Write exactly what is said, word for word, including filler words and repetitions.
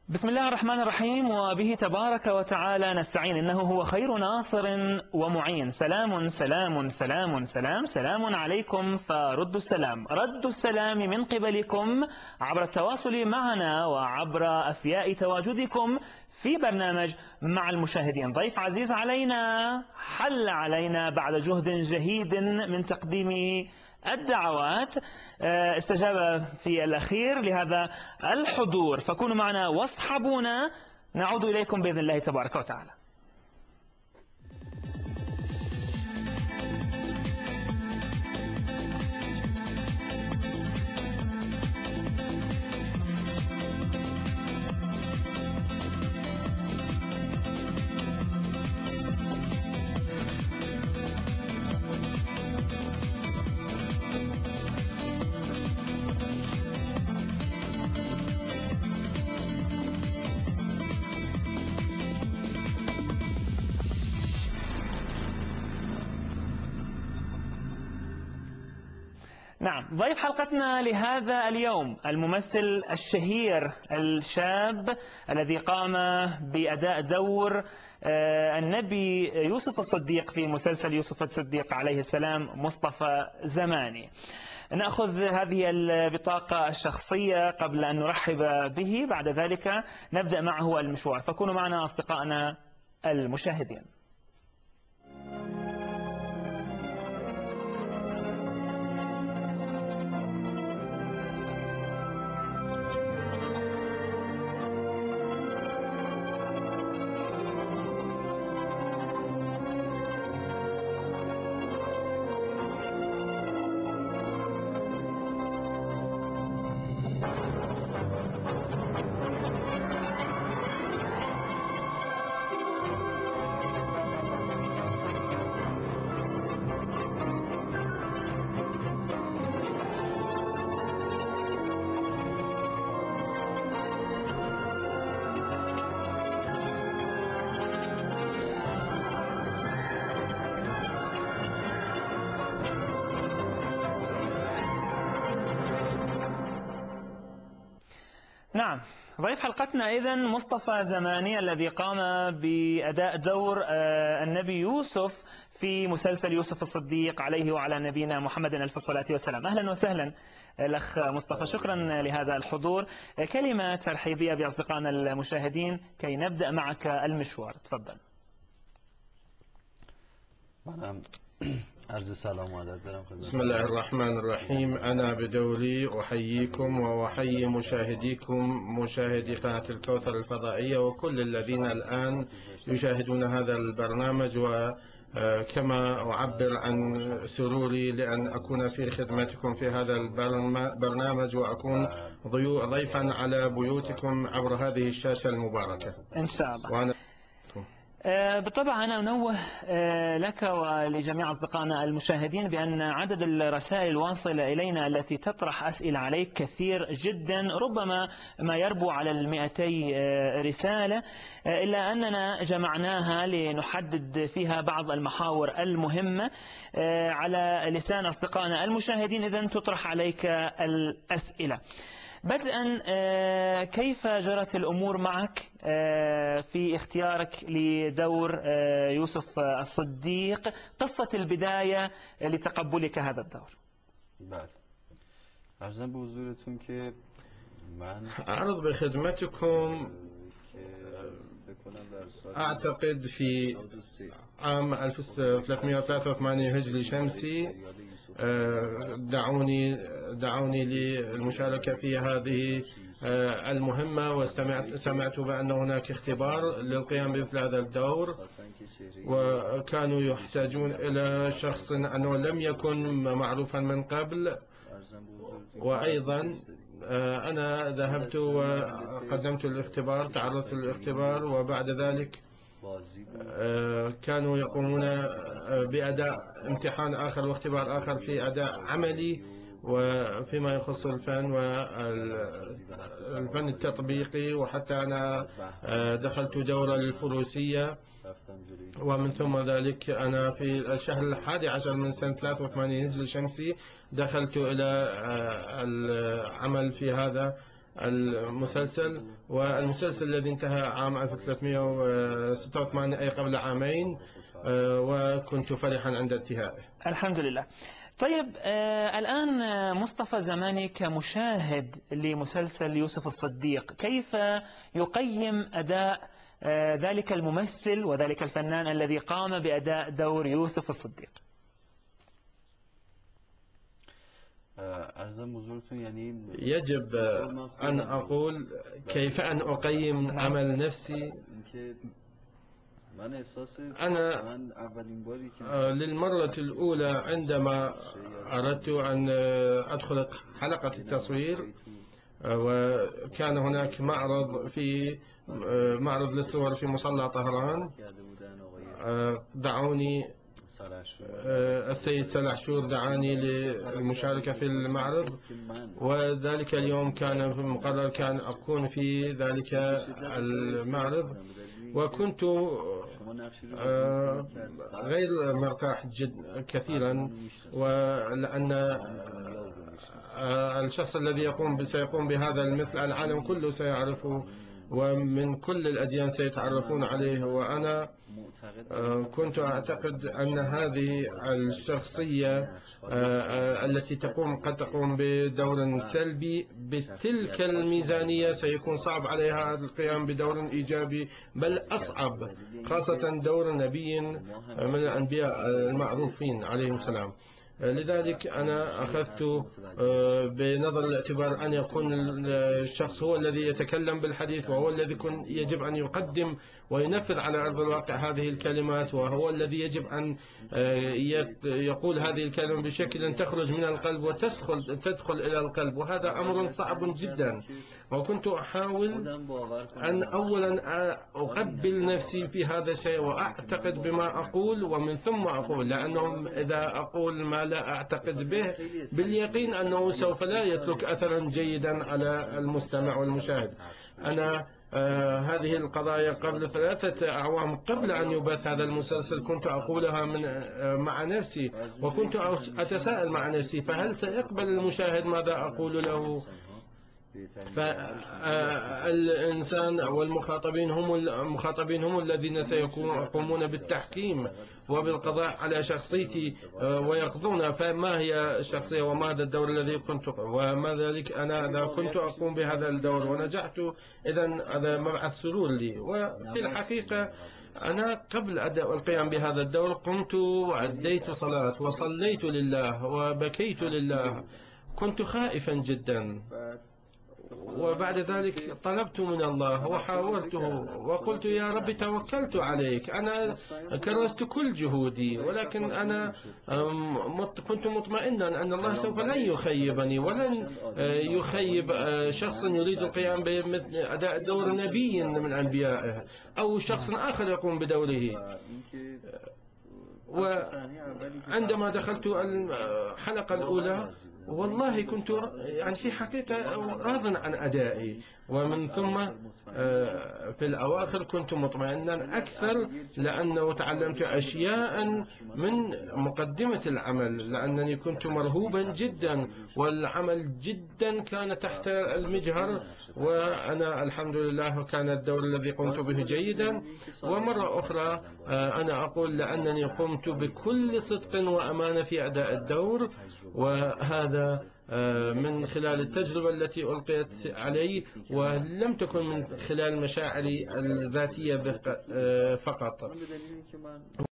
بسم الله الرحمن الرحيم، وبه تبارك وتعالى نستعين، إنه هو خير ناصر ومعين. سلام سلام سلام سلام سلام عليكم، فردوا السلام. ردوا السلام من قبلكم عبر التواصل معنا وعبر أفياء تواجدكم في برنامج مع المشاهدين. ضيف عزيز علينا حل علينا بعد جهد جهيد من تقديم الدعوات، استجاب في الأخير لهذا الحضور، فكونوا معنا واصحبونا. نعود إليكم بإذن الله تبارك وتعالى. نعم، ضيف حلقتنا لهذا اليوم الممثل الشهير الشاب الذي قام بأداء دور النبي يوسف الصديق في مسلسل يوسف الصديق عليه السلام، مصطفى زماني. نأخذ هذه البطاقة الشخصية قبل أن نرحب به، بعد ذلك نبدأ معه المشوار، فكونوا معنا أصدقائنا المشاهدين. نعم، ضيف حلقتنا إذن مصطفى زماني الذي قام بأداء دور النبي يوسف في مسلسل يوسف الصديق عليه وعلى نبينا محمد ألف الصلاة والسلام. أهلا وسهلا الأخ مصطفى، شكرا لهذا الحضور. كلمة ترحيبية بأصدقائنا المشاهدين كي نبدأ معك المشوار، تفضل. بسم الله الرحمن الرحيم. أنا بدوري أحييكم وأحيي مشاهديكم مشاهدي قناة الكوثر الفضائية وكل الذين الآن يشاهدون هذا البرنامج، وكما أعبر عن سروري لأن أكون في خدمتكم في هذا البرنامج وأكون ضيفا على بيوتكم عبر هذه الشاشة المباركة إن شاء الله. وأنا بالطبع أنا أنوه لك ولجميع أصدقائنا المشاهدين بأن عدد الرسائل الواصلة إلينا التي تطرح أسئلة عليك كثير جدا، ربما ما يربو على المئتي رسالة، إلا أننا جمعناها لنحدد فيها بعض المحاور المهمة على لسان أصدقائنا المشاهدين. إذن تطرح عليك الأسئلة. بدءا، كيف جرت الأمور معك في اختيارك لدور يوسف الصديق؟ قصة البداية لتقبلك هذا الدور. بله، عرضم به حضورتون که من أعرض بخدمتكم أعتقد في عام ألف وثلاثمئة وثلاثة وثمانين هجري شمسي دعوني دعوني للمشاركة في هذه المهمة، وسمعت سمعت بأن هناك اختبار للقيام بمثل هذا الدور، وكانوا يحتاجون إلى شخص أنه لم يكن معروفا من قبل. وأيضا أنا ذهبت وقدمت الاختبار، تعرضت للاختبار، وبعد ذلك كانوا يقومون بأداء امتحان آخر واختبار آخر في أداء عملي وفيما يخص الفن والفن التطبيقي، وحتى أنا دخلت دورة للفروسية. ومن ثم ذلك أنا في الشهر الحادي عشر من سنة ثلاثة وثمانين هجري شمسي دخلت إلى العمل في هذا المسلسل، والمسلسل الذي انتهى عام ألف وثلاثمئة وستة وثمانين أي قبل عامين، وكنت فرحا عند انتهائه. الحمد لله. طيب آه الآن مصطفى زماني كمشاهد لمسلسل يوسف الصديق، كيف يقيم أداء آه ذلك الممثل وذلك الفنان الذي قام بأداء دور يوسف الصديق؟ يجب أن أقول كيف أن أقيم عمل نفسي. أنا للمرة الأولى عندما أردت أن أدخل حلقة التصوير، وكان هناك معرض في معرض للصور في مصلى طهران، دعوني السيد سلحشور دعاني للمشاركة في المعرض، وذلك اليوم كان مقرر كان أكون في ذلك المعرض، وكنت غير مرتاح جد كثيرا، ولأن الشخص الذي يقوم سيقوم بهذا المثل العالم كله سيعرفه، ومن كل الأديان سيتعرفون عليه، وأنا كنت أعتقد أن هذه الشخصية التي تقوم قد تقوم بدور سلبي بتلك الميزانية سيكون صعب عليها القيام بدور إيجابي، بل أصعب، خاصة دور نبي من الأنبياء المعروفين عليهم السلام. لذلك أنا أخذت بنظر الاعتبار أن يكون الشخص هو الذي يتكلم بالحديث، وهو الذي يجب أن يقدم وينفذ على أرض الواقع هذه الكلمات، وهو الذي يجب أن يقول هذه الكلمة بشكل تخرج من القلب وتدخل تدخل إلى القلب، وهذا أمر صعب جدا. وكنت أحاول أن أولا أقبل نفسي في هذا الشيء وأعتقد بما أقول، ومن ثم أقول، لأنه إذا أقول ما لا أعتقد به باليقين أنه سوف لا يترك أثرا جيدا على المستمع والمشاهد. أنا آه هذه القضايا قبل ثلاثة أعوام قبل أن يبث هذا المسلسل كنت أقولها من آه مع نفسي، وكنت أتساءل مع نفسي فهل سيقبل المشاهد ماذا أقول له؟ فالإنسان والمخاطبين هم المخاطبين هم الذين سيقومون بالتحكيم وبالقضاء على شخصيتي ويقضون فما هي الشخصية وماذا الدور الذي كنت، وما ذلك أنا كنت أقوم بهذا الدور ونجحت، إذن هذا مبعث سرور لي. وفي الحقيقة أنا قبل القيام بهذا الدور قمت وأديت صلاة وصليت لله وبكيت لله، كنت خائفا جدا، وبعد ذلك طلبت من الله وحاورته وقلت يا رب توكلت عليك، أنا كرست كل جهودي، ولكن أنا كنت مطمئنا أن الله سوف لن يخيبني ولن يخيب شخص يريد القيام بمثل أداء دور نبي من أنبيائه أو شخص آخر يقوم بدوره. وعندما دخلت الحلقة الأولى والله كنت يعني في حقيقة راض عن أدائي، ومن ثم في الأواخر كنت مطمئنا أكثر لأنه تعلمت أشياء من مقدمة العمل، لأنني كنت مرهوبا جدا والعمل جدا كان تحت المجهر، وأنا الحمد لله كان الدور الذي قمت به جيدا. ومرة أخرى أنا أقول لأنني قمت بكل صدق وأمانة في أداء الدور، وهذا من خلال التجربة التي ألقيت علي، ولم تكن من خلال مشاعري الذاتية فقط.